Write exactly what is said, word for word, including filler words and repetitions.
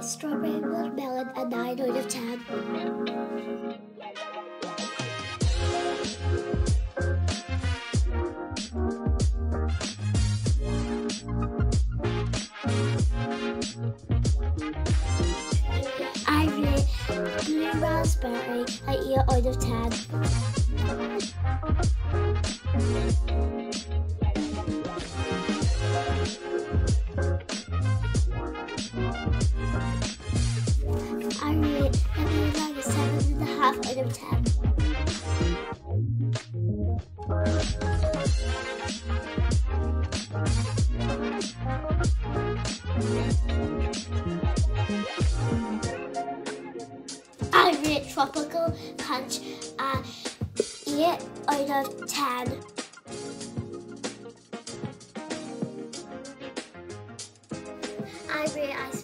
strawberry watermelon a nine out of ten. I rate blue raspberry a eight out of ten. I rate vanilla a seven and a half out of ten. I rate tropical punch a eight out of ten. I rate ice